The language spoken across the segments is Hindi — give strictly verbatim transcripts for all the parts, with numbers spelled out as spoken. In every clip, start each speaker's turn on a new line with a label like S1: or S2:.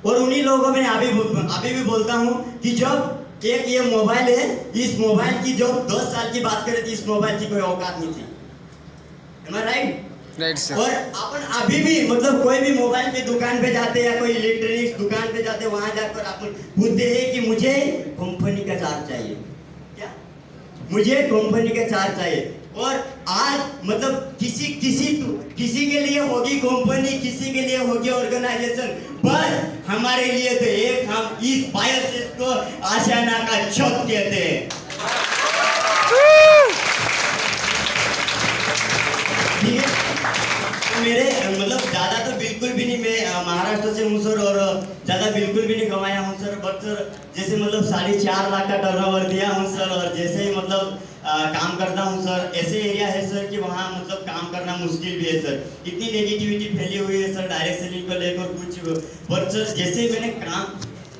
S1: और उन्हीं लोगों को मैं अभी अभी भी बोलता हूँ कि जब एक ये मोबाइल है, इस मोबाइल की जो दस साल की बात करें तो इस मोबाइल की कोई औकात नहीं थी। Am I right?
S2: Right sir.
S1: और अपन अभी भी मतलब कोई भी मोबाइल की दुकान पे जाते या कोई इलेक्ट्रॉनिक्स दुकान पे जाते, वहां जाकर अपन पूछते हैं कि मुझे कंपनी का चार्ज चाहिए, क्या मुझे कंपनी का चार्ज चाहिए। और आज मतलब किसी किसी किसी के लिए होगी कंपनी, किसी के लिए होगी ऑर्गेनाइजेशन, पर हमारे लिए तो एक हम इस बायोसिस को आशियाना का छत कहते हैं। ठीक है, मेरे मतलब ज़्यादा तो बिल्कुल भी नहीं, मैं महाराष्ट्र से हूँ सर, और ज़्यादा बिल्कुल भी नहीं कमाया हूँ सर, बट सर जैसे मतलब साढ़े चार लाख का टर्नओवर दिया हूँ सर, और जैसे ही मतलब आ, काम करता हूँ सर, ऐसे एरिया है सर कि वहाँ मतलब काम करना मुश्किल भी है सर, इतनी नेगेटिविटी फैली हुई है सर डायरेक्ट सेलिंग को लेकर कुछ, बट सर जैसे मैंने काम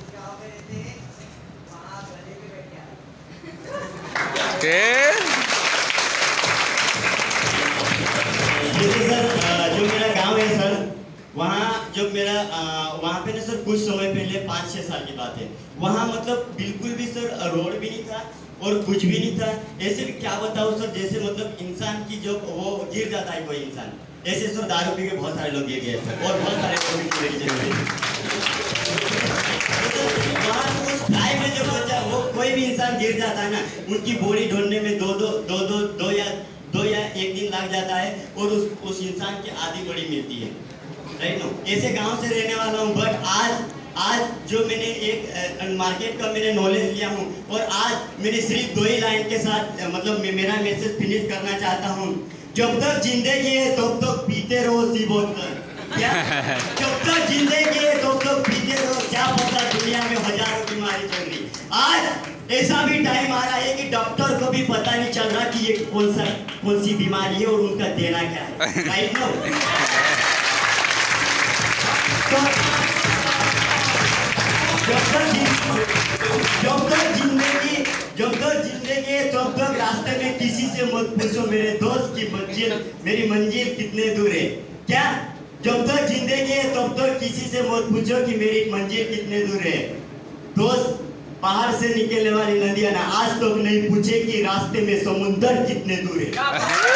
S1: सर, जो मेरा गांव है सर, वहाँ जब मेरा वहाँ पे ना सर कुछ समय पहले पाँच छः साल की बात है, वहाँ मतलब बिल्कुल भी सर रोड भी नहीं था और कुछ भी नहीं था। ऐसे भी क्या बताऊँ सर, जैसे मतलब इंसान की जब वो गिर जाता है कोई इंसान, ऐसे सर दारू पी के बहुत सारे लोग गिर गए सर, और बहुत सारे में जब बच्चा वो कोई भी इंसान गिर जाता है ना, उनकी बॉडी ढूंढने में दो दो दो दो दो या दो या एक दिन लग जाता है, और उस उस इंसान की आधी बड़ी मिलती है, राइट नो। ऐसे गांव से रहने वाला हूँ, बट आज आज जो मैंने एक मार्केट का मैंने नॉलेज लिया हूँ, और आज मैंने सिर्फ दो ही लाइन के साथ मतलब मेरा मैसेज फिनिश करना चाहता हूँ। जब तक जिंदगी है तब तक पीते रहो सी बोतल, क्या जब तक जिंदगी है तब तक पीते रहो, क्या पता दुनिया में हजारों बीमारी चल रही। आज ऐसा भी टाइम आ रहा है कि डॉक्टर को भी पता नहीं चल रहा कि ये कौन सा कौन सी बीमारी है और उनका देना क्या है, राइट नो। जब तक जिंदगी जब तक जिंदगी है तब तक रास्ते में किसी से मत पूछो मेरे दोस्त की मंजिल मेरी मंजिल कितने दूर है, क्या जब तक जिंदगी है तब तक किसी से मत पूछो कि मेरी मंजिल कितने दूर है। दोस्त, बाहर से निकलने वाली नदियां ना आज तक तो नहीं पूछे कि रास्ते में समुद्र कितने दूर है।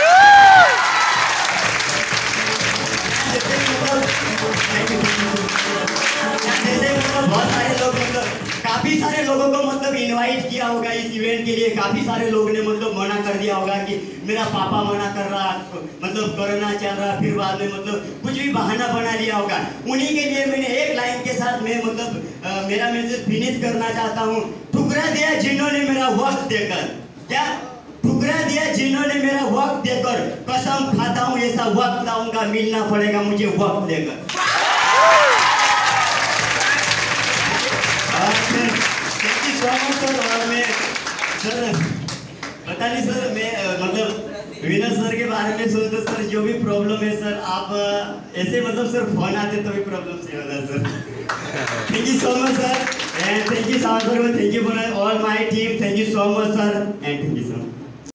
S1: बहुत सारे लोग मतलब काफी सारे लोगों को मतलब इनवाइट किया होगा इस इवेंट के लिए, काफी सारे लोगों ने मतलब मना कर दिया होगा कि मेरा पापा मना कर रहा, मतलब कोरोना चल रहा, फिर बाद में मतलब कुछ भी बहाना बना लिया होगा। उन्हीं के लिए मैंने एक लाइन के साथ मैं मतलब आ, मेरा मैसेज फिनिश करना चाहता हूँ। ठुकरा दिया जिन्होंने मेरा वक्त देकर, क्या ठुकरा दिया जिन्होंने मेरा वक्त देकर, कसम खाता हूँ ऐसा वक्त लाऊंगा, मिलना पड़ेगा मुझे वक्त देकर। और मैं सर पता नहीं सर, मैं मतलब विनर सर के बारे में सुनते सर, जो भी प्रॉब्लम है सर आप ऐसे मतलब सर फोन आते तो भी प्रॉब्लम से होता sir. Thank you so much sir, and thank you so much sir, thank you for all my team, thank you so much sir, and thank you so much.